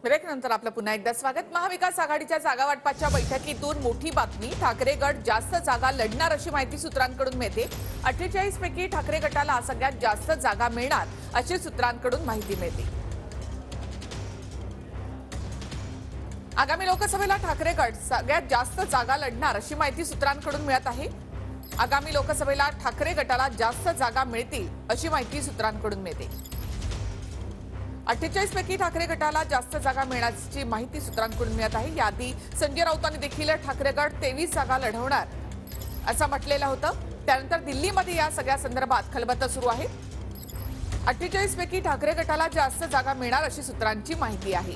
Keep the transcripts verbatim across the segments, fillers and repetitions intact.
Break नंतर आपलं पुन्हा एकदा स्वागत। महाविकास आघाडीच्या जागा वाटपाच्या बैठकीतून मोठी बातमी। ठाकरे गट जास्त जागा लढणार अशी माहिती सूत्रांकडून मिळते। अठ्ठेचाळीस पैकी ठाकरे गटाला सगळ्यात जास्त जागा मिळणार अशी सूत्रांकडून माहिती मिळते। आगामी लोकसभेला ठाकरे गट सगळ्यात जास्त जागा लढणार अशी माहिती सूत्रांकडून मिळत आहे। आगामी लोकसभेला ठाकरे गटाला जास्त जागा मिळतील अशी माहिती सूत्रांकडून मिळते। अठ्ठेचाळीस पैकी ठाकरे गटाला जास्त जागा मिळण्याची माहिती सूत्रांकडून मिळत आहे। याआधी संजय राऊतांनी देखील ठाकरे गट तेवीस जागा लढवणार असं म्हटलेलं होतं। त्यानंतर दिल्लीमध्ये या सगळ्या संदर्भात खलबतं सुरू आहे। अठ्ठेचाळीस पैकी ठाकरे गटाला जास्त जागा मिळणार अशी सूत्रांची माहिती आहे।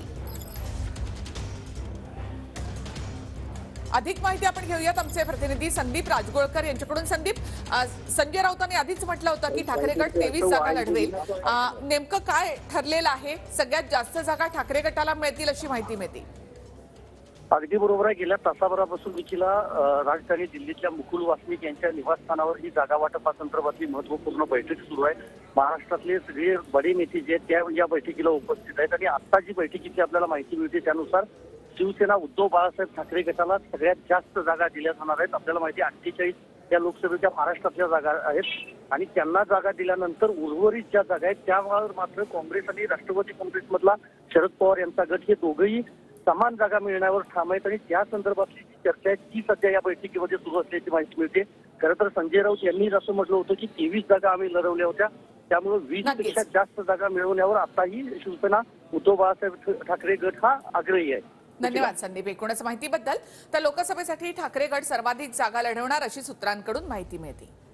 अधिक माहिती आपण घेऊयात आमचे प्रतिनिधी संदीप राजगोळकर यांच्याकडून। संदीप, संजय राऊतांनी आधीच म्हटलं होतं की ठाकरे गट तेवीस जागा लढवेल, नेमकं काय ठरलेलं आहे? सगळ्यात जास्त जागा ठाकरे गटाला मिळतील अशी माहिती मिळते। अगदी बरोबर आहे। गेल्या तासाभरापासून देखील राजधानी दिल्लीतल्या मुकुल वासनिक यांच्या निवासस्थानावर ही जागा वाटपासंदर्भातली महत्वपूर्ण बैठक सुरू आहे। महाराष्ट्रातले सगळे बडे नेते जे त्या या बैठकीला उपस्थित आहेत आणि आता जी बैठकीची आपल्याला माहिती मिळते त्यानुसार शिवसेना उद्धव बाळासाहेब ठाकरे गटाला सगळ्यात जास्त जागा दिल्या जाणार आहेत। आपल्याला माहिती आहे अठ्ठेचाळीस या लोकसभेच्या महाराष्ट्रातल्या जागा आहेत आणि त्यांना जागा दिल्यानंतर उर्वरित ज्या जागा आहेत त्यावर मात्र काँग्रेस आणि राष्ट्रवादी काँग्रेसमधला शरद पवार यांचा गट हे दोघेही समान जागा मिळण्यावर ठाम आहेत आणि त्या संदर्भातली जी चर्चा आहे ती सध्या या बैठकीमध्ये सुरू असल्याची माहिती मिळते। खरं तर संजय राऊत यांनी असं म्हटलं होतं की तेवीस जागा आम्ही लढवल्या होत्या, त्यामुळे वीस पेक्षा जास्त जागा मिळवण्यावर आताही शिवसेना उद्धव बाळासाहेब ठाकरे गट हा आग्रही आहे। धन्यवाद संदीप एकूणच माहितीबद्दल। तर लोकसभेसाठी ठाकरे गट सर्वाधिक जागा लढवणार अशी सूत्रांकडून माहिती मिळते।